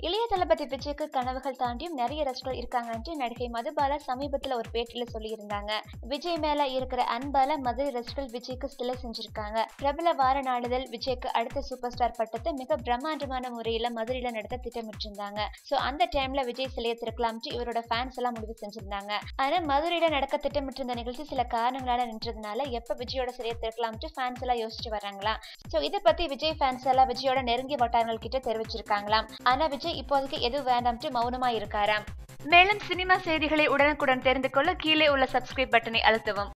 இளைய தளபதி விஜய்க்கு கனவுகள் தாண்டியும் நிறைய ரசிகர்கள் இருக்காங்கன்னு நடிகை மதுபாலா சமீபத்துல ஒரு பேட்டியில சொல்லியிருந்தாங்க. விஜய் மேல இருக்கிற அன்பால மதுரை ரசிகர்கள் விஜய்க்கு சிலை செஞ்சிருக்காங்க. பிரபல வார நாளிதழ் விஜய்க்கு அடுத்த சூப்பர் ஸ்டார் பட்டத்தை மிக பிரம்மாண்டமான முறையில மதுரையில நடத்த திட்டமிட்டிருந்தாங்க. சோ அந்த டைம்ல விஜய் சிலையை திறக்கலாம்னு இவரோட ஃபேன்ஸ் எல்லாம் முடிவு செஞ்சிருந்தாங்க. ஆனா மதுரையில நடக்க திட்டமிட்டிருந்த நிகழ்ச்சி சில காரணங்களால நின்றதுனால எப்ப விஜயோட சிலையை திறக்கலாம்னு ஃபேன்ஸ் எல்லாம் யோசிச்சு வராங்களாம். சோ இதை பத்தி விஜய் ஃபேன்ஸ் எல்லாம் விஜயோட நெருங்கிய வட்டாரங்கள் கிட்ட தெரிவிச்சிருக்காங்களாம். ஆனா விஜய் இப்போதைக்கு எதுவும் வேண்டாம்ட்டு மௌனமா இருக்காராம். மேலும் சினிமா செய்திகளை உடனுக்குடன் தெரிந்து கொள்ள கீழே உள்ள சப்ஸ்கிரைப் பட்டனை அழுத்தவும்.